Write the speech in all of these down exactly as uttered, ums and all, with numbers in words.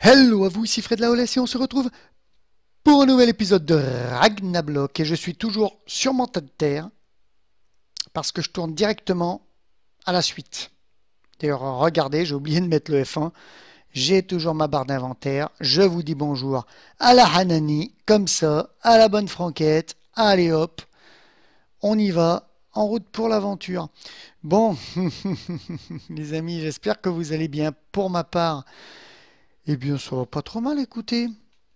Hello à vous, ici Fred Laolès et on se retrouve pour un nouvel épisode de Ragnablock et je suis toujours sur mon tas de terre parce que je tourne directement à la suite. D'ailleurs, regardez, j'ai oublié de mettre le F un. J'ai toujours ma barre d'inventaire. Je vous dis bonjour à la Hanani, comme ça, à la bonne franquette. Allez hop, on y va, en route pour l'aventure. Bon, les amis, j'espère que vous allez bien. Pour ma part, eh bien, ça va pas trop mal, écoutez.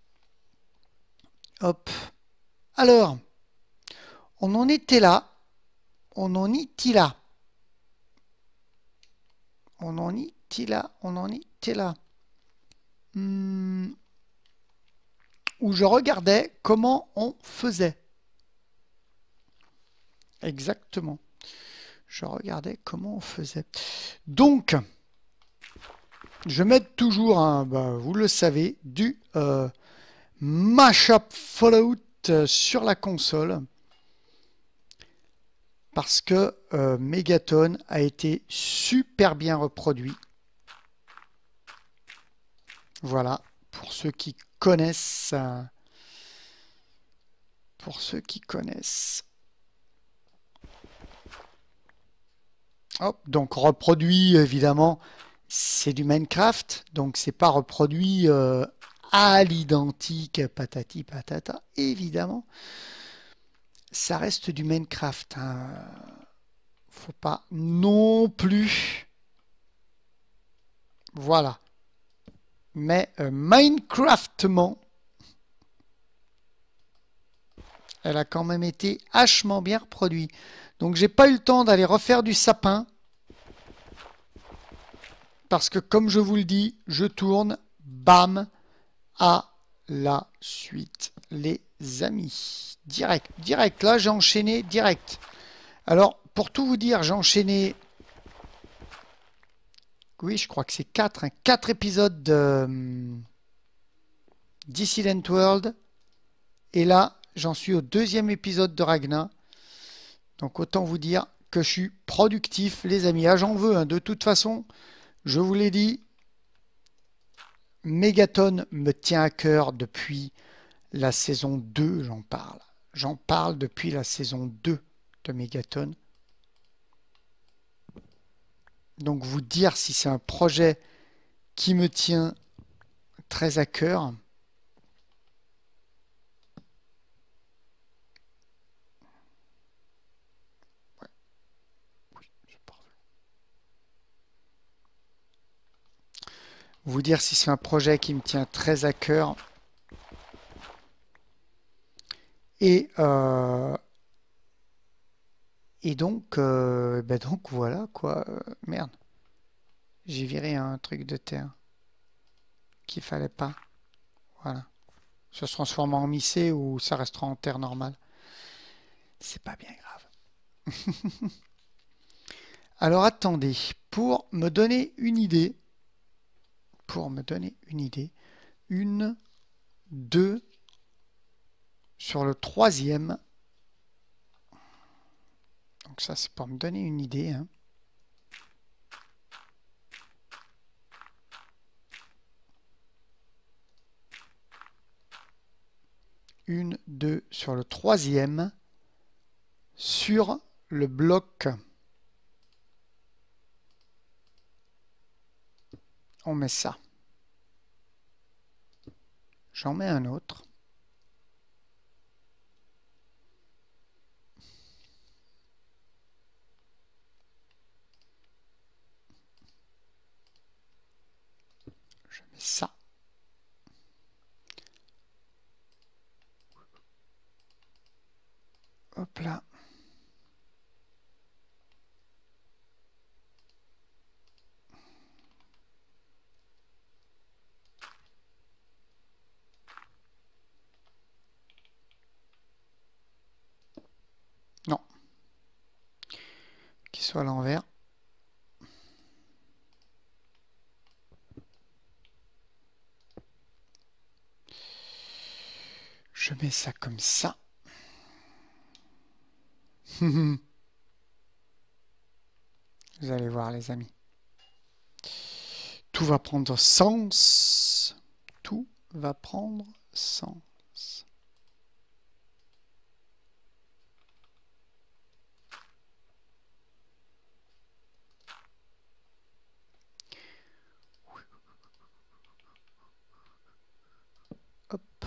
Hop. Alors, on en était là. On en était là. On en était là. On en était là. Hmm, où je regardais comment on faisait. Exactement. Je regardais comment on faisait. Donc, je mets toujours, un, bah, vous le savez, du euh, Mashup Fallout euh, sur la console. Parce que euh, Megaton a été super bien reproduit. Voilà, pour ceux qui connaissent. Euh, pour ceux qui connaissent. Hop, donc reproduit, évidemment, c'est du Minecraft. Donc c'est pas reproduit euh, à l'identique, patati patata, évidemment. Ça reste du Minecraft. Hein. Faut pas non plus. Voilà. Mais euh, Minecraftement, elle a quand même été hachement bien reproduite. Donc j'ai pas eu le temps d'aller refaire du sapin. Parce que comme je vous le dis, je tourne, bam, à la suite, les amis. Direct, direct. Là, j'ai enchaîné direct. Alors, pour tout vous dire, j'ai enchaîné... Oui, je crois que c'est quatre. Hein, quatre épisodes de hum, Dissident World. Et là, j'en suis au deuxième épisode de Ragna. Donc, autant vous dire que je suis productif, les amis. Ah, j'en veux. Hein, de toute façon, je vous l'ai dit, Megaton me tient à cœur depuis la saison deux, j'en parle. J'en parle depuis la saison deux de Megaton. Donc vous dire si c'est un projet qui me tient très à cœur. Ouais. Oui, c'est parfait. Vous dire si c'est un projet qui me tient très à cœur. Et, euh, et donc, euh, ben donc voilà quoi. Euh, merde. J'ai viré un truc de terre qu'il fallait pas. Voilà. Ça se transforme en missé ou ça restera en terre normale. C'est pas bien grave. Alors attendez, pour me donner une idée, pour me donner une idée, une, deux, sur le troisième. Donc ça c'est pour me donner une idée. Hein. Une, deux, sur le troisième, sur le bloc. On met ça. J'en mets un autre. Je mets ça. Hop là. Non. Qu'il soit à l'envers. Je mets ça comme ça. Vous allez voir les amis. Tout va prendre sens. va prendre sens. Hop.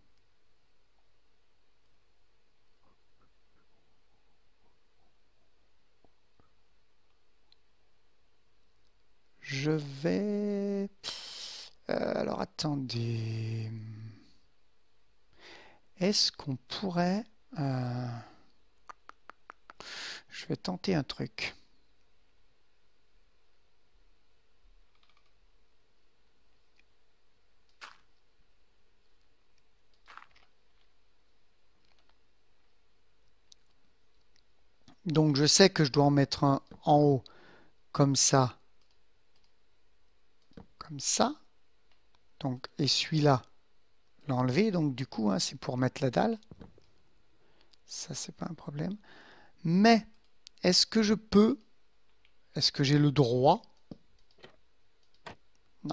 Je vais... Euh, alors attendez. Est-ce qu'on pourrait... Euh... Je vais tenter un truc. Donc je sais que je dois en mettre un en haut, comme ça, comme ça. Donc, et celui-là, l'enlever. Donc du coup, hein, c'est pour mettre la dalle. Ça, c'est pas un problème. Mais, est-ce que je peux, est-ce que j'ai le droit? Non.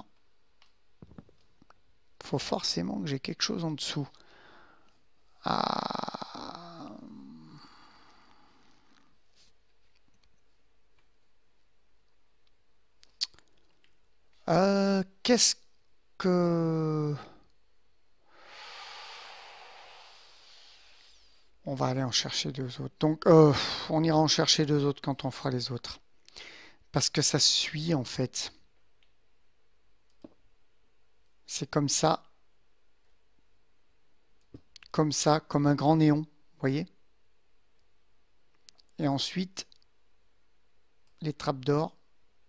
Il faut forcément que j'ai quelque chose en dessous. Ah... Euh, qu'est-ce que... On va aller en chercher deux autres. Donc, euh, on ira en chercher deux autres quand on fera les autres. Parce que ça suit, en fait. C'est comme ça. Comme ça, comme un grand néon. Vous voyez? Et ensuite, les trappes d'or.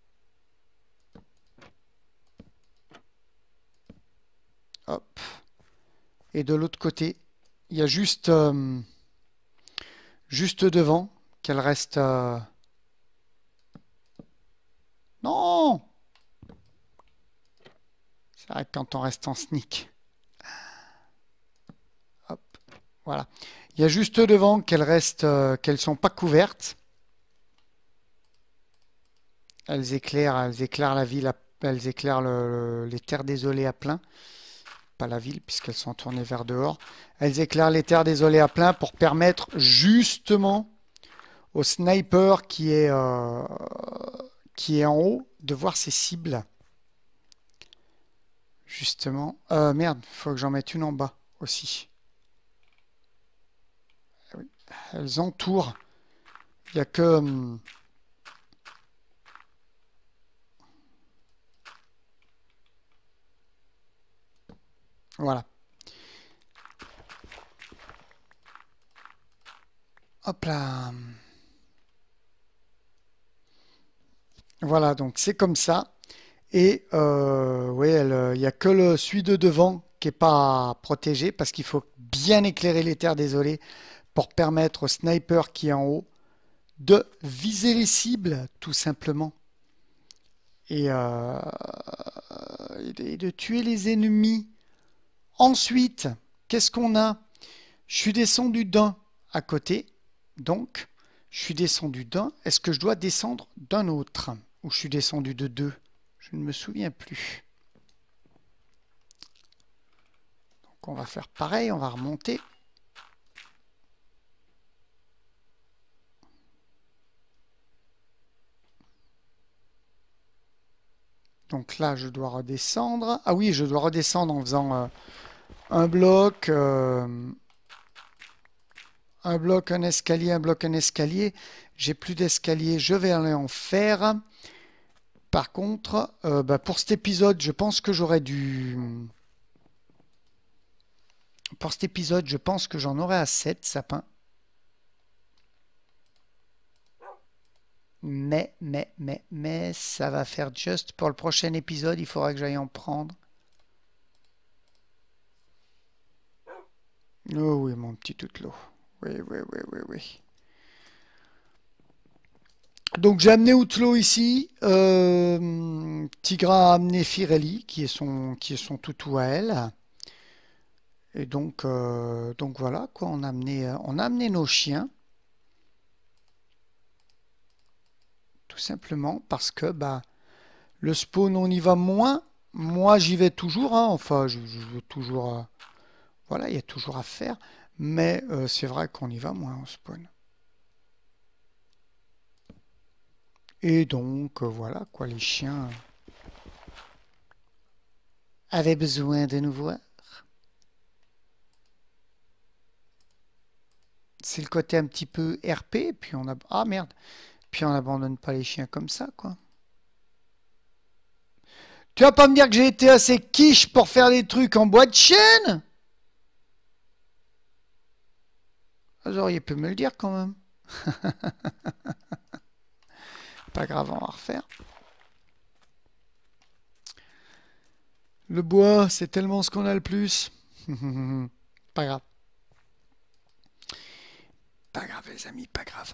Hop. Et de l'autre côté, il y a juste... Euh, juste devant, qu'elle reste... Euh... Non! C'est vrai que quand on reste en sneak. Hop, voilà. Il y a juste devant qu'elles restent, euh, qu'elles sont pas couvertes. Elles éclairent, elles éclairent la ville, à, elles éclairent le, le, les terres désolées à plein. Pas la ville, puisqu'elles sont tournées vers dehors. Elles éclairent les terres désolées à plein pour permettre justement au sniper qui est, euh, qui est en haut de voir ses cibles. Justement. Euh, merde, il faut que j'en mette une en bas aussi. Oui. Elles entourent. Il n'y a que... Hum, voilà. Hop là. Voilà, donc c'est comme ça. Et euh, oui, il n'y a que le, celui de devant qui n'est pas protégé parce qu'il faut bien éclairer les terres désolées pour permettre au sniper qui est en haut de viser les cibles, tout simplement. Et, euh, et de tuer les ennemis. Ensuite, qu'est-ce qu'on a? Je suis descendu d'un à côté. Donc, je suis descendu d'un. Est-ce que je dois descendre d'un autre? Ou je suis descendu de deux? Je ne me souviens plus. Donc, on va faire pareil. On va remonter. Donc là, je dois redescendre. Ah oui, je dois redescendre en faisant euh, un bloc, euh, un bloc, un escalier, un bloc, un escalier. J'ai plus d'escalier, je vais aller en faire. Par contre, euh, bah, pour cet épisode, je pense que j'aurais dû... Pour cet épisode, je pense que j'en aurai à sept sapins. Mais, mais, mais, mais, ça va faire juste pour le prochain épisode. Il faudra que j'aille en prendre. Oh oui, mon petit toutelot. Oui, oui, oui, oui, oui. Donc j'ai amené Outlaw ici. Euh, Tigra a amené Firelli, qui est son, qui est son toutou à elle. Et donc, euh, donc voilà, quoi. On a amené, on a amené nos chiens. Tout simplement parce que bah, le spawn, on y va moins. moi j'y vais toujours, hein. Enfin, je, je veux toujours... euh, voilà, il y a toujours à faire. Mais euh, c'est vrai qu'on y va moins en spawn. Et donc, euh, voilà, quoi, les chiens avaient besoin de nous voir. C'est le côté un petit peu R P, puis on a... Ah merde! Puis on n'abandonne pas les chiens comme ça, quoi. Tu vas pas me dire que j'ai été assez quiche pour faire des trucs en bois de chêne? Vous auriez pu me le dire quand même. Pas grave, on va refaire. Le bois, c'est tellement ce qu'on a le plus. Pas grave. Pas grave, les amis, pas grave.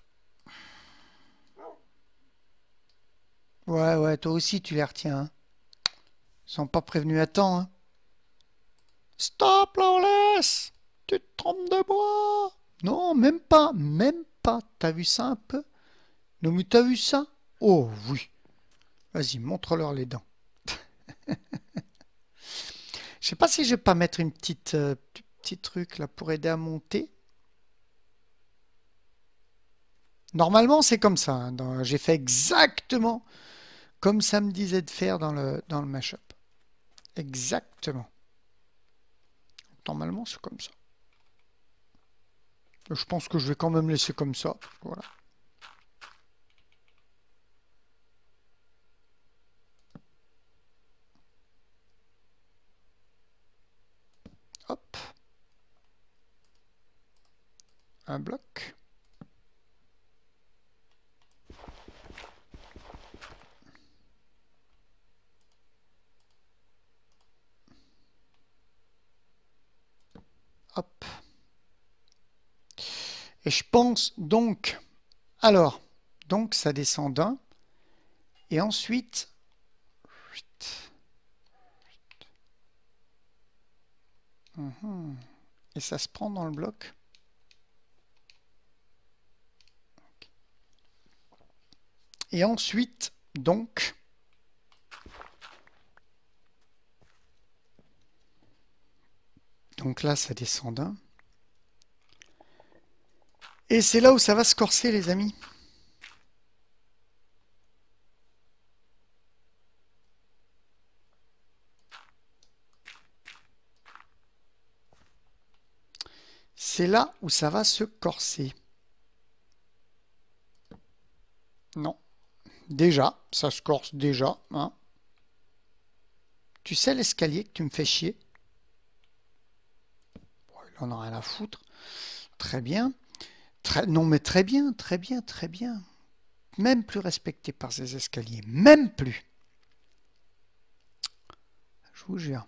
Ouais, ouais, toi aussi, tu les retiens. Hein. Ils sont pas prévenus à temps. Hein. Stop, Lawless! Tu te trompes de bois! Non, même pas, même pas. T'as vu ça un peu? Non, mais t'as vu ça? Oh, oui. Vas-y, montre-leur les dents. Je sais pas si je vais pas mettre une petite, euh, petit truc là pour aider à monter. Normalement, c'est comme ça. Hein. J'ai fait exactement comme ça me disait de faire dans le, dans le mashup. Exactement. Normalement, c'est comme ça. Je pense que je vais quand même laisser comme ça. Voilà. Hop. Un bloc. Hop. Et je pense donc... Alors, donc ça descend d'un. Et ensuite... Et ça se prend dans le bloc. Et ensuite, donc... Donc là, ça descend d'un. Et c'est là où ça va se corser, les amis. C'est là où ça va se corser. Non. Déjà, ça se corse déjà. Hein. Tu sais l'escalier que tu me fais chier? Bon, il en a rien à foutre. Très bien. Très, non mais très bien, très bien, très bien. Même plus respecté par ces escaliers. Même plus. Je vous jure.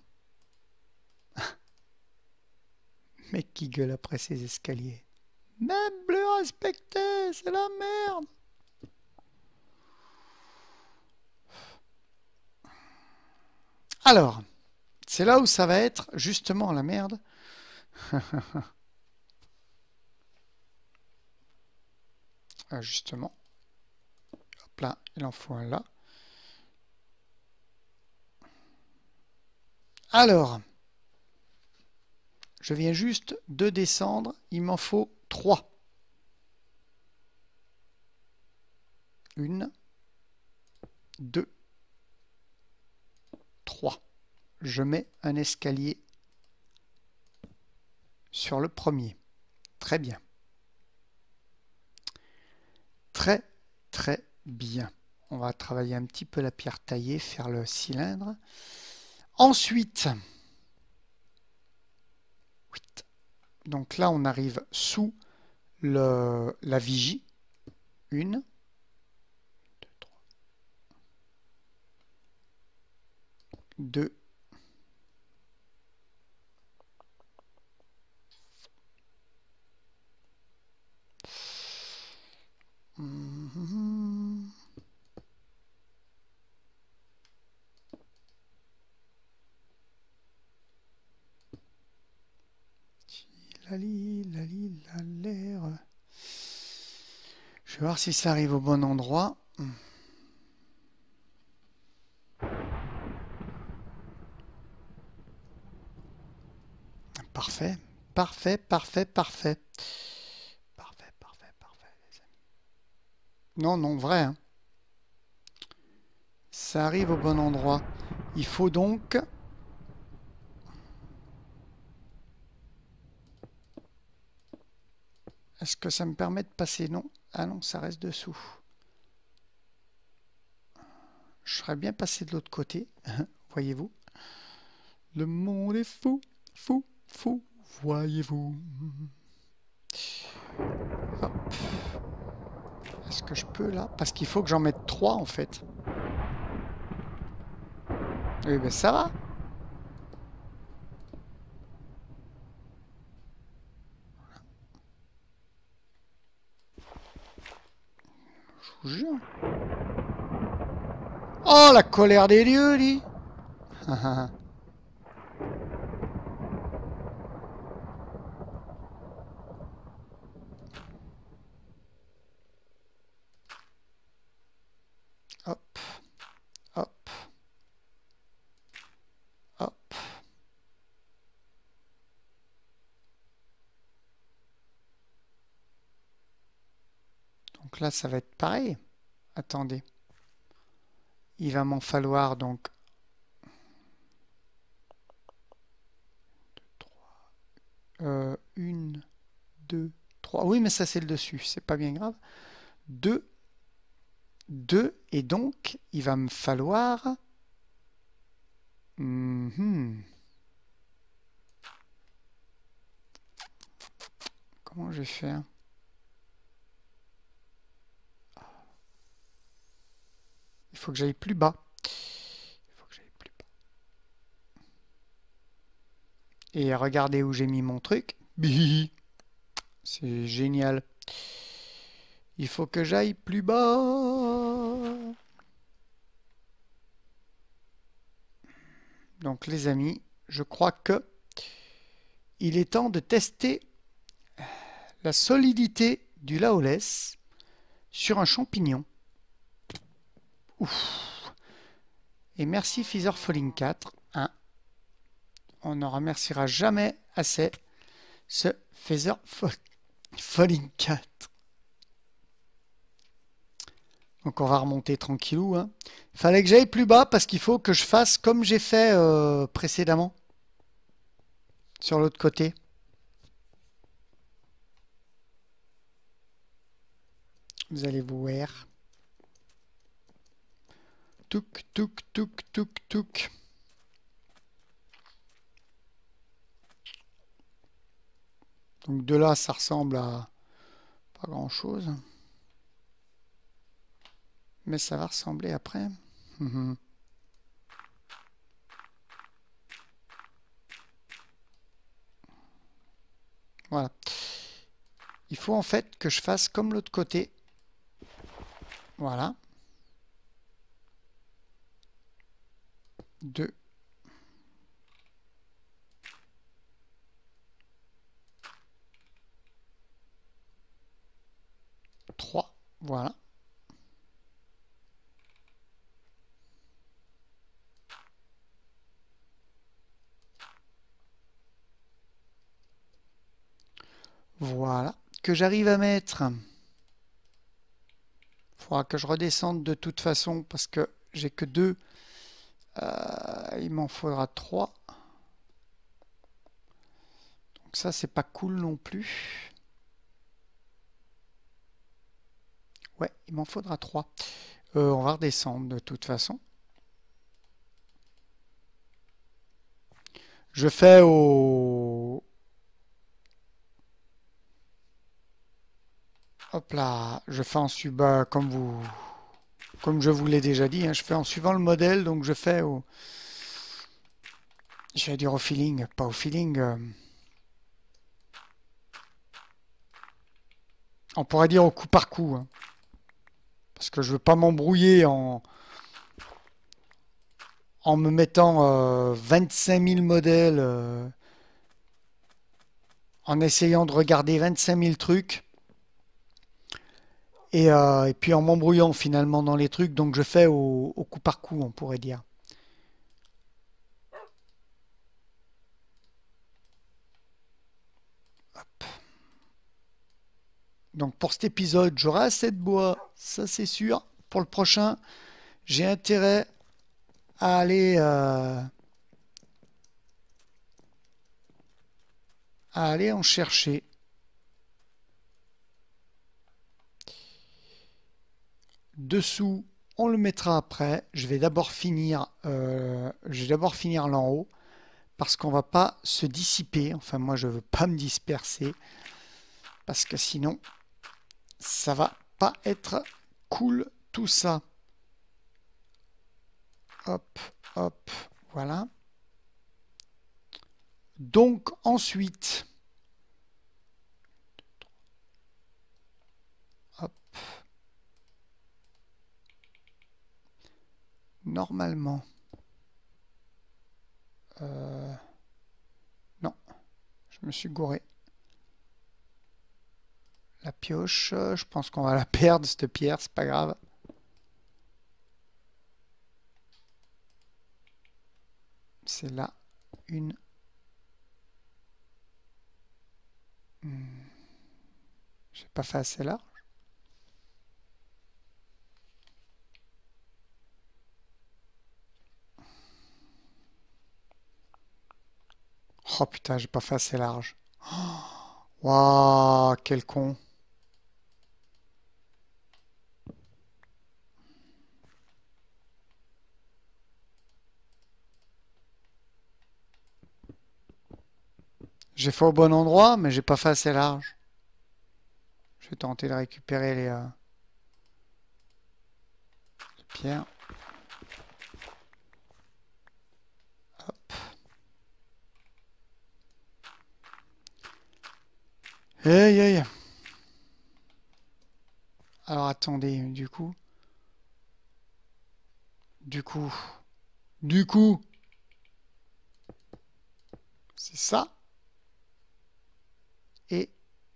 Mec qui gueule après ces escaliers. Même plus respecté, c'est la merde. Alors, c'est là où ça va être justement la merde. Ah, justement. Hop là, il en faut un là. Alors, je viens juste de descendre, il m'en faut trois. Une, deux, trois. Je mets un escalier sur le premier. Très bien. Très, très bien. On va travailler un petit peu la pierre taillée, faire le cylindre. Ensuite, donc là, on arrive sous le, la vigie. Une, deux, trois, deux, Mmh. Lali, lali, la l'air. Je vais voir si ça arrive au bon endroit. parfait, parfait, parfait, parfait. Parfait, parfait, parfait, les amis. Non, non, vrai, hein. Ça arrive au bon endroit. Il faut donc... Est-ce que ça me permet de passer? Non. Ah non, ça reste dessous. Je serais bien passé de l'autre côté, voyez-vous. Le monde est fou, fou, fou, voyez-vous. Hop. Est-ce que je peux là? Parce qu'il faut que j'en mette trois en fait. Oui, ben ça va. Je vous jure. Oh, la colère des dieux, dit. Hop, hop, hop. Donc là, ça va être pareil. Attendez. Il va m'en falloir donc Euh, une, deux, trois. Oui, mais ça c'est le dessus, c'est pas bien grave. Deux, deux, et donc il va me falloir. Mm-hmm. Comment je vais faire? Il faut que j'aille plus bas. Il faut que j'aille plus bas. Et regardez où j'ai mis mon truc. C'est génial. Il faut que j'aille plus bas. Donc les amis, je crois que il est temps de tester la solidité du laolès sur un champignon. Ouf. Et merci Feather Falling quatre. Hein. On ne remerciera jamais assez ce Feather Falling quatre. Donc on va remonter tranquillou. Hein. Il fallait que j'aille plus bas parce qu'il faut que je fasse comme j'ai fait euh, précédemment. Sur l'autre côté. Vous allez voir. Touk, touk, touk, touk, touk. Donc de là, ça ressemble à pas grand-chose. Mais ça va ressembler après. Voilà. Il faut en fait que je fasse comme l'autre côté. Voilà. Deux. Trois. Voilà. Voilà. Que j'arrive à mettre. Il faudra que je redescende de toute façon parce que j'ai que deux. Euh, il m'en faudra trois. Donc ça, c'est pas cool non plus. Ouais, il m'en faudra trois. Euh, on va redescendre de toute façon. Je fais au... Hop là, je fais en suivant, comme vous, comme je vous l'ai déjà dit, hein, je fais en suivant le modèle, donc je fais au... Je vais dire au feeling, pas au feeling. Euh... On pourrait dire au coup par coup. Hein, parce que je veux pas m'embrouiller en... en me mettant euh, vingt-cinq mille modèles, euh, en essayant de regarder vingt-cinq mille trucs. Et, euh, et puis en m'embrouillant finalement dans les trucs, donc je fais au, au coup par coup, on pourrait dire. Donc pour cet épisode, j'aurai assez de bois, ça c'est sûr. Pour le prochain, j'ai intérêt à aller, euh, à aller en chercher. Dessous, on le mettra après. Je vais d'abord finir, euh, je vais d'abord finir l'en haut parce qu'on va pas se dissiper. Enfin, moi, je veux pas me disperser parce que sinon, ça va pas être cool tout ça. Hop, hop, voilà. Donc ensuite, hop, normalement, euh, non, je me suis gouré. La pioche, je pense qu'on va la perdre, cette pierre, c'est pas grave. C'est là une... Hmm. J'ai pas fait assez large. Oh putain, j'ai pas fait assez large. Waouh, quel con. J'ai fait au bon endroit, mais j'ai pas fait assez large. Je vais tenter de récupérer les, euh, les pierres. Hop. Aïe, aïe. Alors attendez, du coup. Du coup. Du coup. C'est ça. Et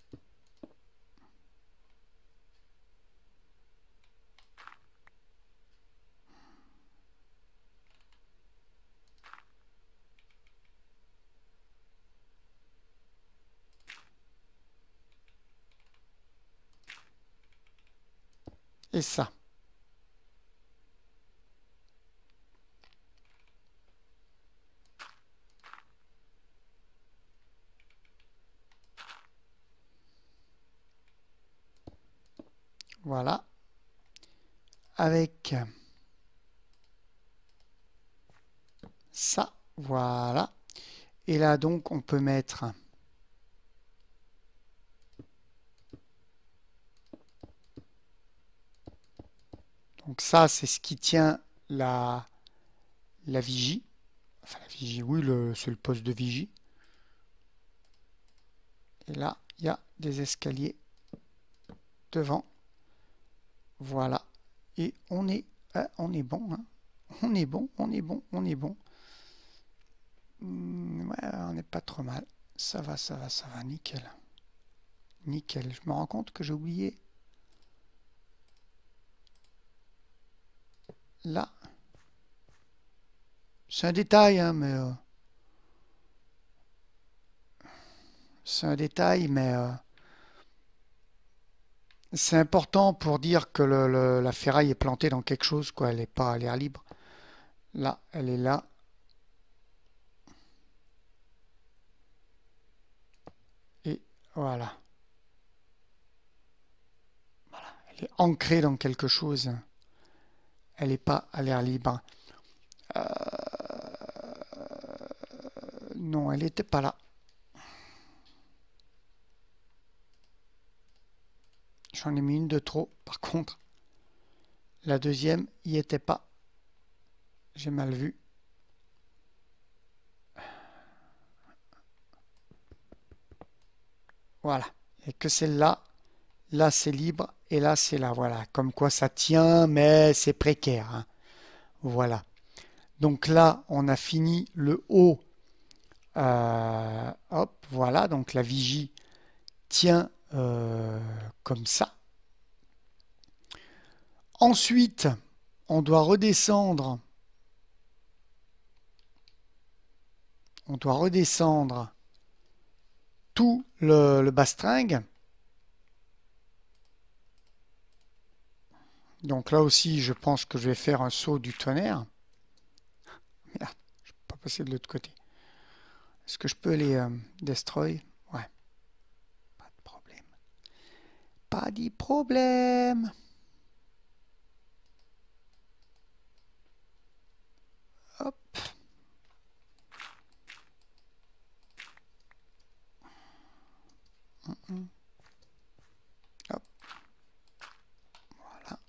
et ça. Voilà. Avec ça. Voilà. Et là, donc, on peut mettre... Donc ça, c'est ce qui tient la, la vigie. Enfin, la vigie, oui, c'est le poste de vigie. Et là, il y a des escaliers devant. Voilà. Et on est, ah, on est bon. Hein. On est bon, on est bon, on est bon. Mmh, ouais, on n'est pas trop mal. Ça va, ça va, ça va. Nickel. Nickel. Je me rends compte que j'ai oublié. Là. C'est un détail, hein, mais... Euh, c'est un détail, mais... Euh, c'est important pour dire que le, le, la ferraille est plantée dans quelque chose, quoi. Elle n'est pas à l'air libre. Là, elle est là. Et voilà. Voilà. Elle est ancrée dans quelque chose. Elle n'est pas à l'air libre. Euh, non, elle n'était pas là. J'en ai mis une de trop, par contre. La deuxième, y était pas. J'ai mal vu. Voilà. Et que celle-là, là c'est libre et là c'est là. Voilà. Comme quoi ça tient, mais c'est précaire. Hein. Voilà. Donc là, on a fini le haut. Euh, hop, voilà. Donc la vigie tient euh, comme ça. Ensuite, on doit redescendre. On doit redescendre tout le, le bastringue. Donc là aussi, je pense que je vais faire un saut du tonnerre. Merde, je peux pas passer de l'autre côté. Est-ce que je peux les euh, destroy? Ouais. Pas de problème. Pas de problème. Hop. Hop. Voilà.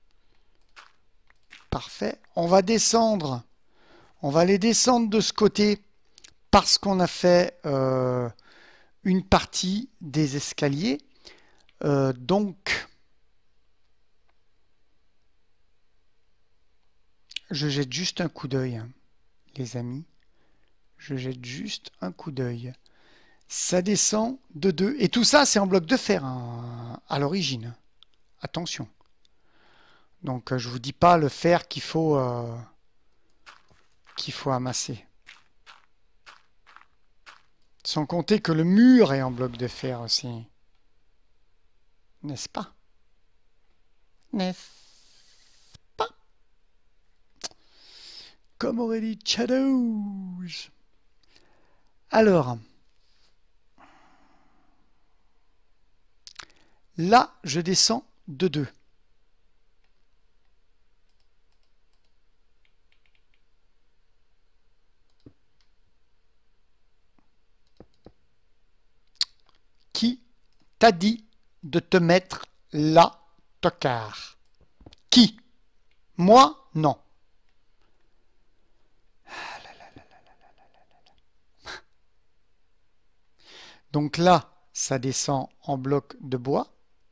Parfait. On va descendre. On va les descendre de ce côté parce qu'on a fait euh, une partie des escaliers. Euh, donc, je jette juste un coup d'œil, hein, les amis. Je jette juste un coup d'œil. Ça descend de deux. Et tout ça, c'est en bloc de fer hein, à l'origine. Attention. Donc, euh, je vous dis pas le fer qu'il faut, euh, qu'il faut amasser. Sans compter que le mur est en bloc de fer aussi. N'est-ce pas? N'est-ce pas? Comme aurait dit Shadows. Alors, là, je descends de deux. Qui t'a dit de te mettre là, tocard? Qui? Moi? Non. Donc là, ça descend en bloc de bois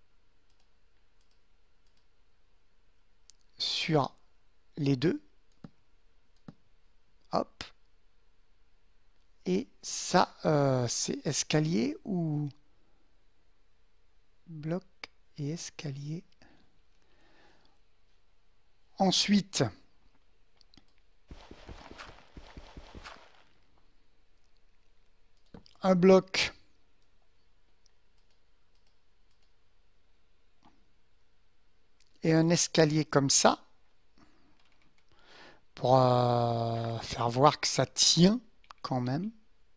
sur les deux. Hop. Et ça, euh, c'est escalier ou bloc et escalier. Ensuite, un bloc et un escalier comme ça pour euh, faire voir que ça tient quand même,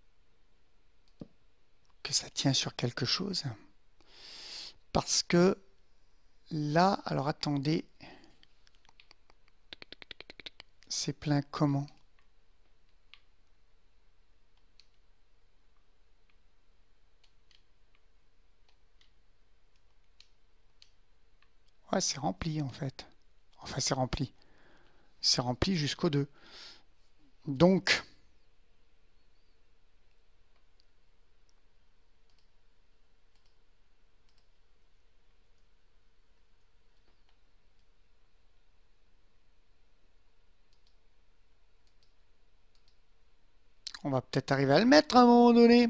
que ça tient sur quelque chose. Parce que là, alors attendez, c'est plein comment? Ouais, c'est rempli en fait. Enfin, c'est rempli. C'est rempli jusqu'au deux. Donc, on va peut-être arriver à le mettre à un moment donné.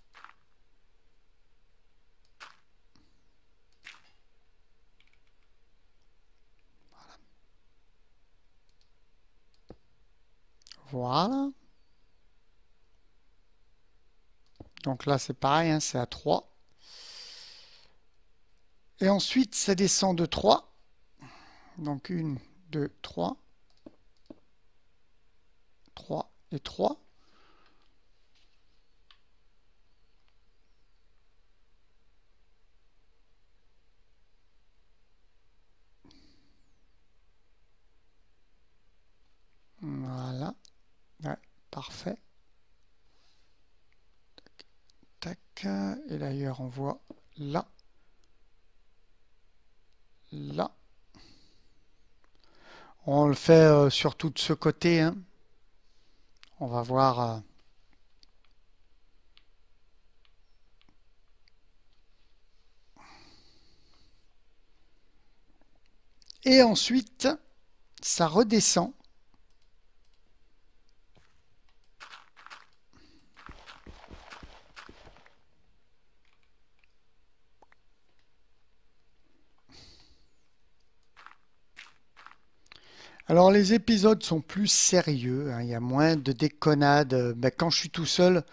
Voilà. Donc là, c'est pareil, hein, c'est à trois. Et ensuite, ça descend de trois. Donc un, deux, trois. trois et trois. Voilà. Ouais, parfait. Tac, tac. Et d'ailleurs, on voit là. Là. On le fait euh, surtout de ce côté. Hein. On va voir. Euh, Et ensuite, ça redescend. Alors les épisodes sont plus sérieux, hein, il y a moins de déconnades. Ben, quand je suis tout seul,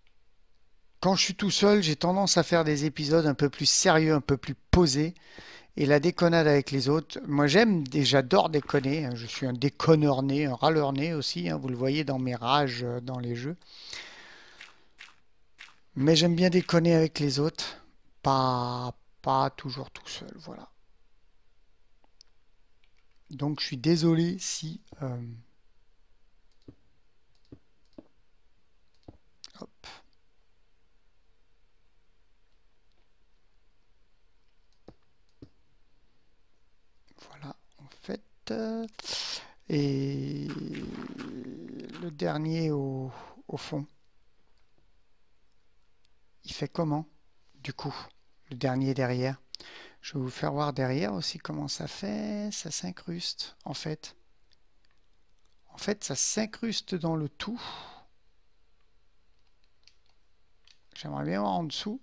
quand je suis tout seul, j'ai tendance à faire des épisodes un peu plus sérieux, un peu plus posés. Et la déconnade avec les autres, moi j'aime, et j'adore déconner. Hein. Je suis un déconneur né, un râleur né aussi. Hein. Vous le voyez dans mes rages euh, dans les jeux. Mais j'aime bien déconner avec les autres. Pas, pas toujours tout seul. Voilà. Donc je suis désolé si... euh, hop. Voilà, en fait. euh, Et le dernier au, au fond, il fait comment, du coup, le dernier derrière? Je vais vous faire voir derrière aussi comment ça fait. Ça s'incruste, en fait. En fait, ça s'incruste dans le tout. J'aimerais bien voir en dessous.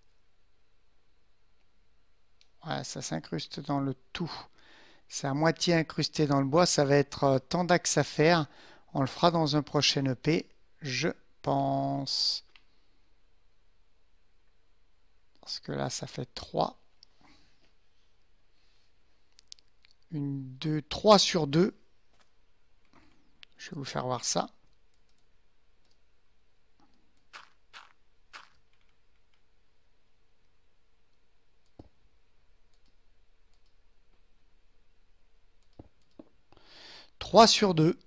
Voilà, ça s'incruste dans le tout. C'est à moitié incrusté dans le bois. Ça va être euh, tant d'axes à faire. On le fera dans un prochain E P, je pense. Parce que là, ça fait trois. Une, deux, trois sur deux. Je vais vous faire voir ça. trois sur deux.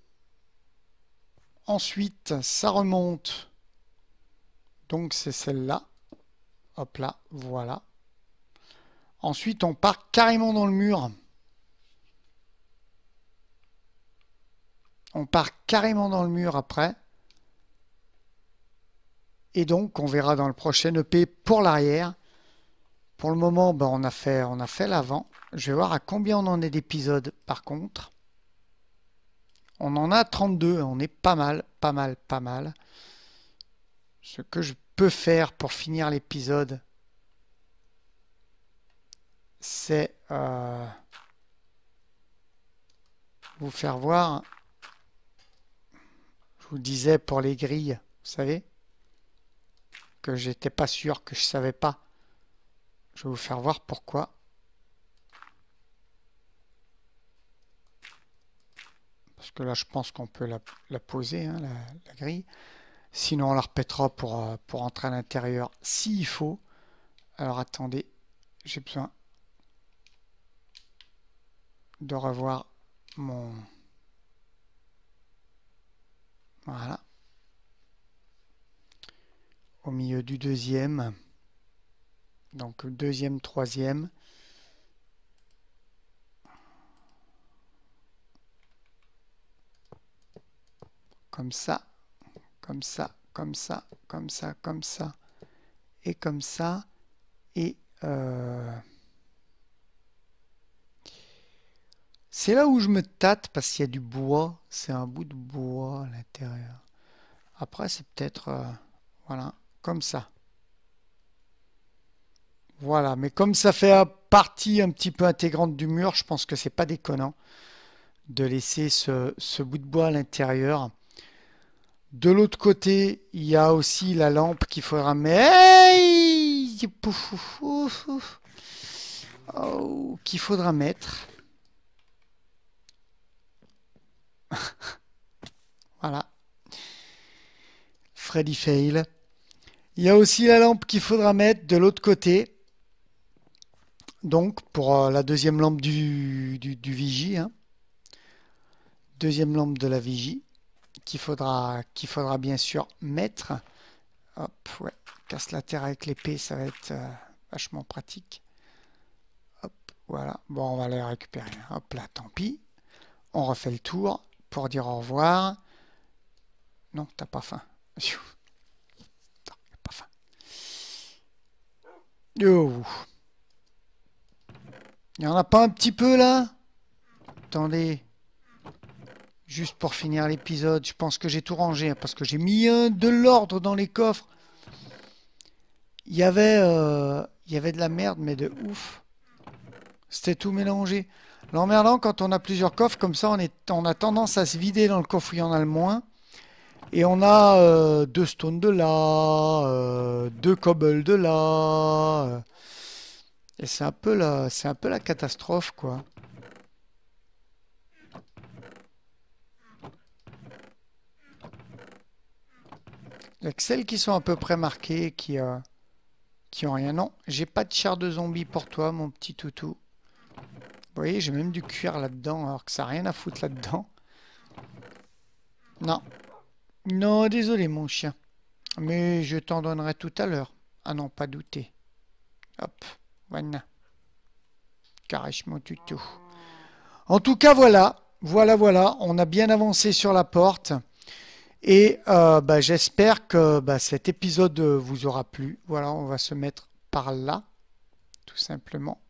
Ensuite, ça remonte. Donc, c'est celle-là. Hop là, voilà. Ensuite, on part carrément dans le mur. On part carrément dans le mur après. Et donc, on verra dans le prochain E P pour l'arrière. Pour le moment, ben, on a fait, on a fait l'avant. Je vais voir à combien on en est d'épisodes par contre. On en a trente-deux. On est pas mal, pas mal, pas mal. Ce que je peux faire pour finir l'épisode, c'est euh, vous faire voir. Je vous disais pour les grilles, vous savez, que j'étais pas sûr, que je savais pas. Je vais vous faire voir pourquoi. Parce que là, je pense qu'on peut la, la poser, hein, la, la grille. Sinon, on la répétera pour, euh, pour entrer à l'intérieur s'il faut. Alors, attendez, j'ai besoin de revoir mon... Voilà. Au milieu du deuxième. Donc, deuxième, troisième. Comme ça, comme ça, comme ça, comme ça, comme ça, et comme ça, et euh, c'est là où je me tâte parce qu'il y a du bois, c'est un bout de bois à l'intérieur. Après, c'est peut-être, euh, voilà, comme ça. Voilà, mais comme ça fait partie un petit peu intégrante du mur, je pense que c'est pas déconnant de laisser ce, ce bout de bois à l'intérieur. De l'autre côté, il y a aussi la lampe qu'il faudra mettre. Oh, qu'il faudra mettre. Voilà. Freddy fail. Il y a aussi la lampe qu'il faudra mettre de l'autre côté. Donc, pour euh, la deuxième lampe du, du, du vigie. Hein. Deuxième lampe de la vigie. Qu'il faudra, qu'il faudra bien sûr mettre. Hop, ouais. Casse la terre avec l'épée, ça va être euh, vachement pratique. Hop, voilà. Bon, on va les récupérer. Hop là, tant pis. On refait le tour pour dire au revoir. Non, t'as pas faim. T'as pas faim. Oh. Il n'y en a pas un petit peu là? Attendez. Juste pour finir l'épisode, je pense que j'ai tout rangé, hein, parce que j'ai mis euh, de l'ordre dans les coffres. Il y avait, euh, il y avait de la merde, mais de ouf. C'était tout mélangé. L'emmerdant, quand on a plusieurs coffres, comme ça, on, est, on a tendance à se vider dans le coffre où il y en a le moins. Et on a euh, deux stones de là, euh, deux cobbles de là. Euh, Et c'est un peu la, c'est un peu la catastrophe, quoi. Il y a que celles qui sont à peu près marquées, qui, euh, qui ont rien. Non, j'ai pas de chair de zombie pour toi, mon petit toutou. Vous voyez, j'ai même du cuir là-dedans, alors que ça n'a rien à foutre là-dedans. Non. Non, désolé, mon chien. Mais je t'en donnerai tout à l'heure. À n'en pas douter. Hop, voilà. Caresse mon toutou. En tout cas, voilà. Voilà, voilà. On a bien avancé sur la porte. Et euh, bah, j'espère que bah, cet épisode vous aura plu. Voilà, on va se mettre par là, tout simplement.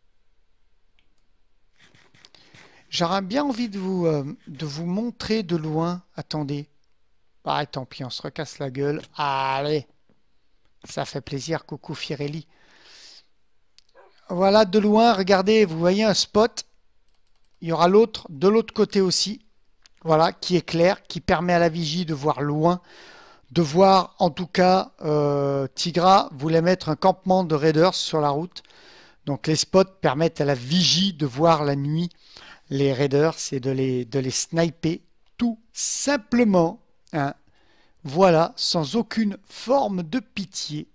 J'aurais bien envie de vous, euh, de vous montrer de loin. Attendez. Ah, tant pis, on se recasse la gueule. Allez. Ça fait plaisir, coucou Firelli. Voilà, de loin, regardez, vous voyez un spot. Il y aura l'autre, de l'autre côté aussi. Voilà, qui est clair, qui permet à la vigie de voir loin, de voir en tout cas, euh, Tigra voulait mettre un campement de raiders sur la route. Donc les spots permettent à la vigie de voir la nuit les raiders et de les, de les sniper tout simplement. Hein. Voilà, sans aucune forme de pitié.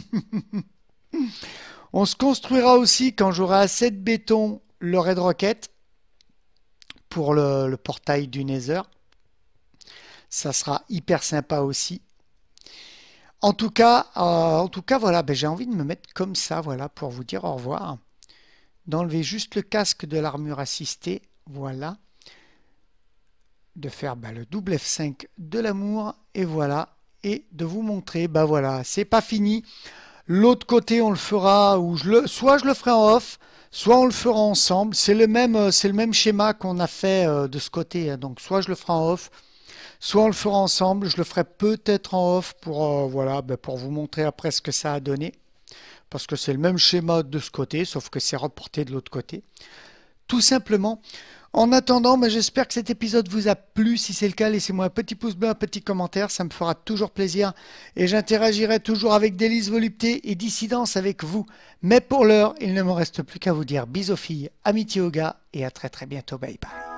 On se construira aussi quand j'aurai assez de béton le raid rocket pour le, le portail du Nether. Ça sera hyper sympa aussi. En tout cas, euh, en tout cas voilà, ben, j'ai envie de me mettre comme ça, voilà, pour vous dire au revoir. D'enlever juste le casque de l'armure assistée, voilà. De faire ben, le double F cinq de l'amour, et voilà. Et de vous montrer, ben voilà, c'est pas fini. L'autre côté, on le fera, ou je le, soit je le ferai en off, soit on le fera ensemble. C'est le même, c'est le même schéma qu'on a fait euh, de ce côté. Hein. Donc, soit je le ferai en off, soit on le fera ensemble. Je le ferai peut-être en off pour, euh, voilà, ben, pour vous montrer après ce que ça a donné. Parce que c'est le même schéma de ce côté, sauf que c'est reporté de l'autre côté. Tout simplement. En attendant, ben, j'espère que cet épisode vous a plu. Si c'est le cas, laissez-moi un petit pouce bleu, un petit commentaire. Ça me fera toujours plaisir. Et j'interagirai toujours avec délice, volupté et dissidence avec vous. Mais pour l'heure, il ne me reste plus qu'à vous dire bisous filles, amitié aux gars et à très très bientôt. Bye bye.